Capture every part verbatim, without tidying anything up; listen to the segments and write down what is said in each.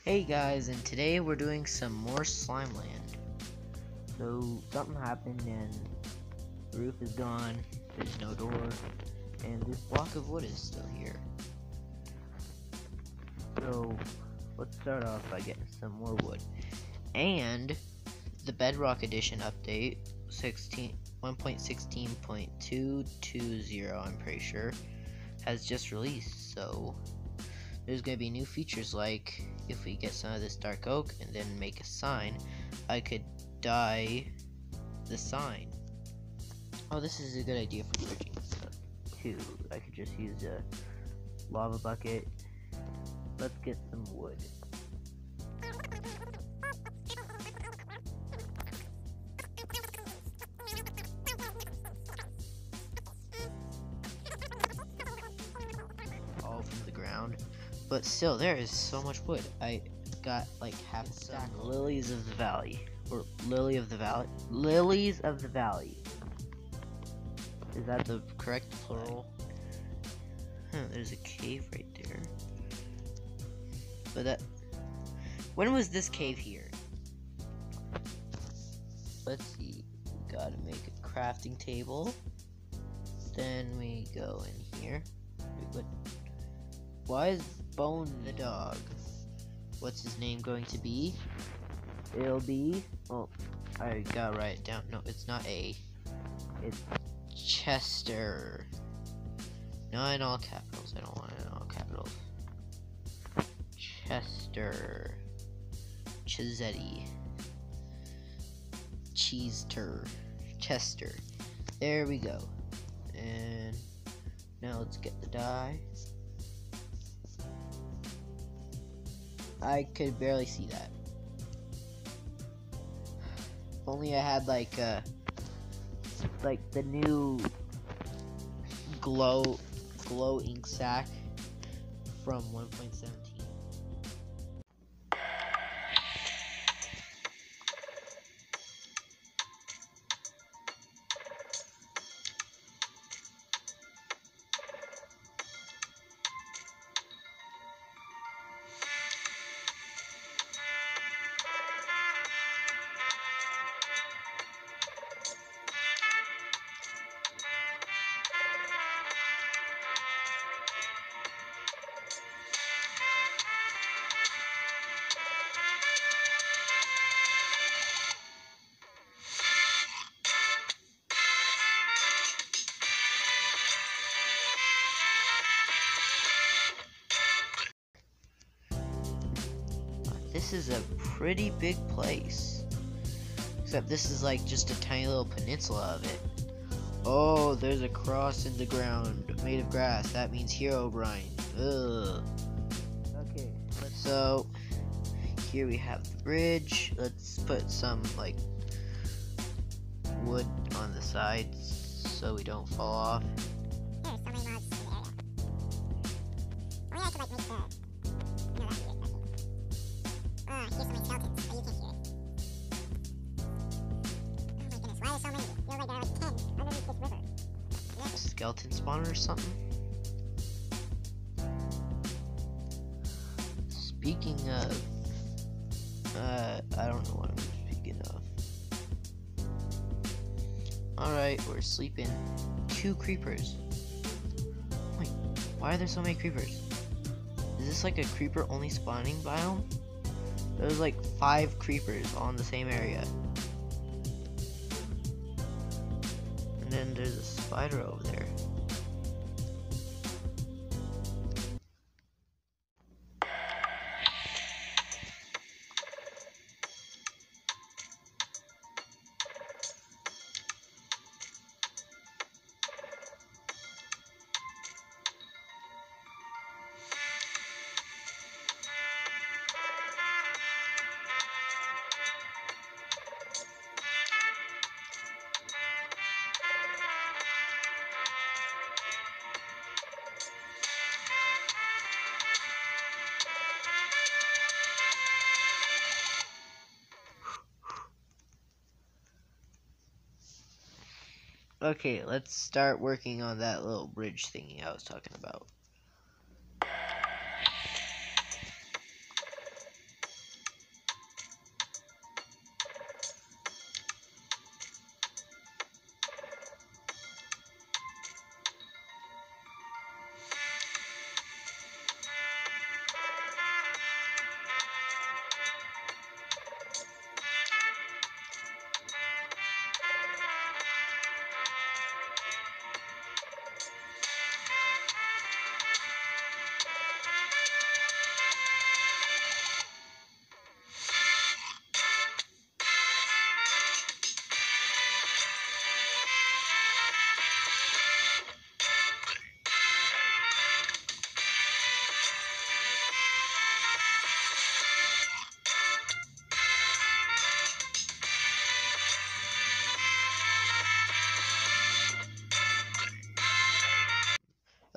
Hey guys, and today we're doing some more Slimeland. So something happened and the roof is gone, there's no door, and this block of wood is still here. So let's start off by getting some more wood. And the Bedrock Edition update one point sixteen point two two zero, I'm pretty sure, has just released. So there's going to be new features, like if we get some of this dark oak and then make a sign, I could dye the sign. Oh, this is a good idea for bridging stuff too. I could just use a lava bucket. Let's get some wood. All from the ground. But still, there is so much wood. I got like half a stack of lilies of the valley. Or lily of the valley. Lilies of the valley. Is that the correct plural? Huh, there's a cave right there. But that... When was this cave here? Let's see. We gotta make a crafting table. Then we go in here. Wait, what? Why is Bone the dog? What's his name going to be? It'll be... Oh, I gotta write it down. No, it's not A. It's Chester. Not in all capitals. I don't want it in all capitals. Chester. Chisetti. Cheester. Chester. There we go. And now let's get the dye. I could barely see that. If only I had like uh like the new glow glow ink sac from one point seventeen. This is a pretty big place. Except this is like just a tiny little peninsula of it. Oh, there's a cross in the ground made of grass. That means Hero Brine. Ugh. Okay, so here we have the bridge. Let's put some like wood on the sides so we don't fall off. There's so many mods in the area. Only I could like make the... No, that'd be weird. Ah, here's so many skeletons, but you can't hear it. Oh my goodness, why are there so many? Feels like there are like ten underneath this river. A skeleton spawner or something? Speaking of... Uh, I don't know what I'm speaking of. Alright, we're sleeping. Two creepers. Wait, why are there so many creepers? Is this like a creeper only spawning biome? There's like five creepers all in the same area. And then there's a spider over there. Okay, let's start working on that little bridge thingy I was talking about.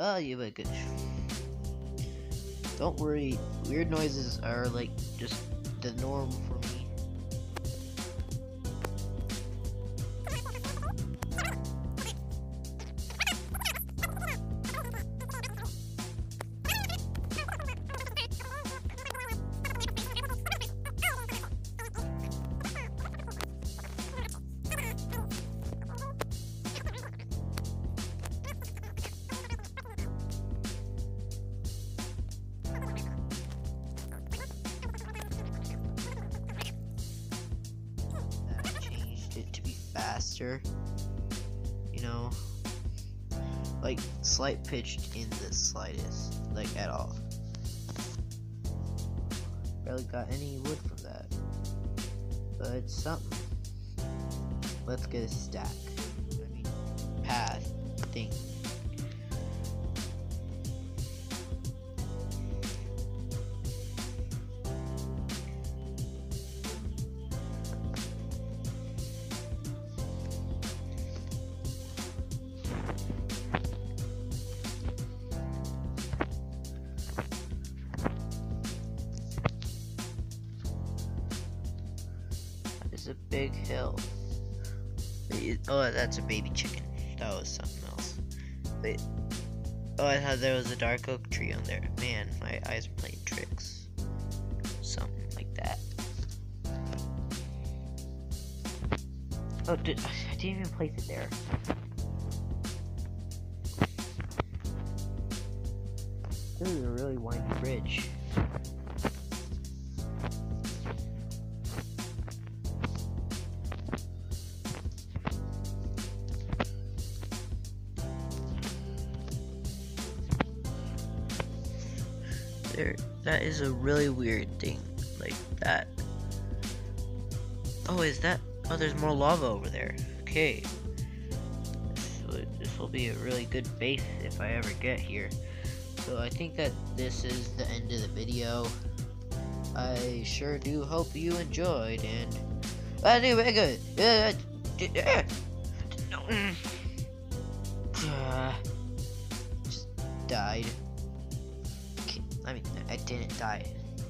Oh, you but good. Don't worry, weird noises are like just the norm for me. It to be faster, you know, like slight pitched in the slightest, like at all. Barely got any wood from that, but it's something. Let's get a stack. I mean, path thing. A big hill. Oh, that's a baby chicken. That was something else. Wait. Oh, I thought there was a dark oak tree on there. Man, my eyes are playing tricks. Something like that. Oh, did, I didn't even place it there. This is a really windy bridge. There, that is a really weird thing, like that. Oh, is that? Oh, there's more lava over there. Okay. So this will be a really good base if I ever get here. So I think that this is the end of the video. I sure do hope you enjoyed, and anyway, good. Uh, uh, just died. I mean, I didn't die.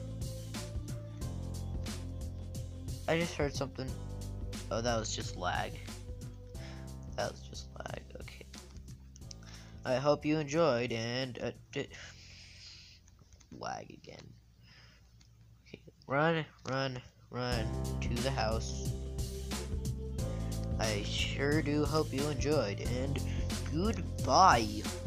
I just heard something. Oh, that was just lag. That was just lag. Okay. I hope you enjoyed, and uh, d lag again. Okay. Run, run, run to the house. I sure do hope you enjoyed, and goodbye.